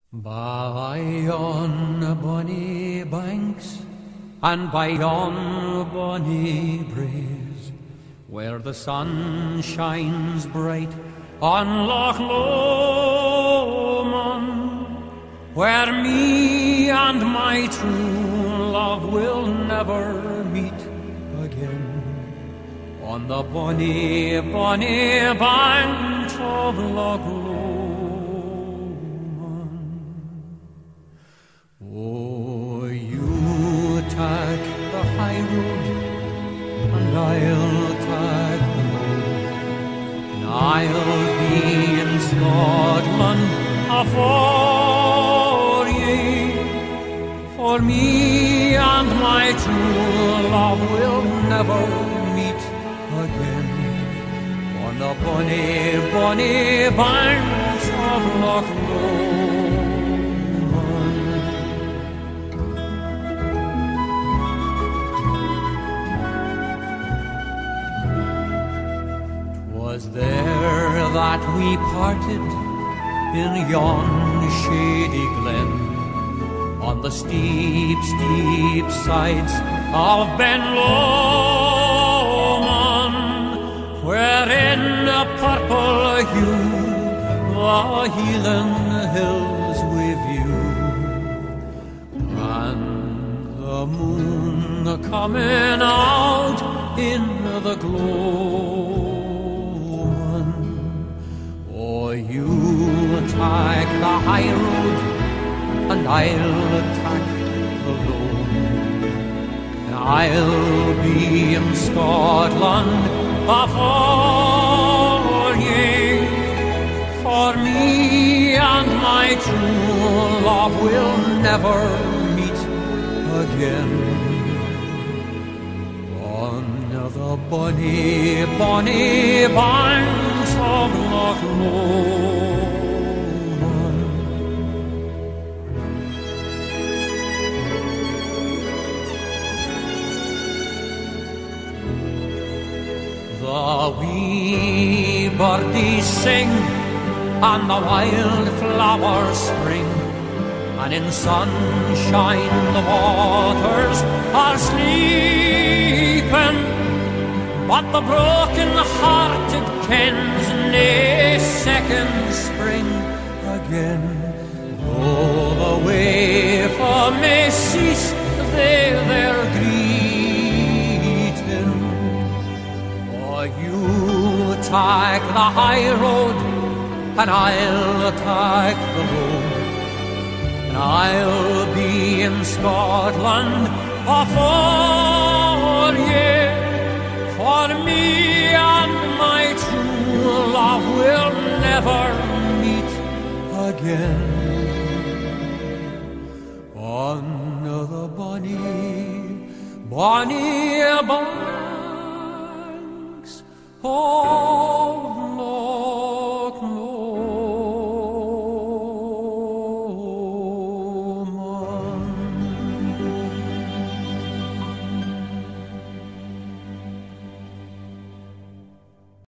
By yon bonny banks and by yon bonny braes, where the sun shines bright on Loch Lomond, where me and my true love will never meet again, on the bonny, bonny banks of Loch Lomond. Oh, you take the high road, and I'll take the low, and I'll be in Scotland afore ye. For me and my true love will never meet again, on the bonny, bonny banks of Loch Lomond. 'Twas there that we parted in yon shady glen, on the steep, steep sides of Ben Lomond, where in a purple hue the Hieland hills we view, and the moon coming out in the glow. Oh, you take the high road, and I'll take the low, and I'll be in Scotland afore ye. For me and my true love will never meet again, on the bonny, bonny banks of Loch Lomond. The wee birdies sing, and the wild flowers spring, and in sunshine the waters are sleeping, but the broken-hearted kens nae second spring again. Though the wave may cease their greeting, oh, you take the high road, and I'll take the low, and I'll be in Scotland afore ye. For me and my true love will never meet again, on the bonny, bonny banks. Oh,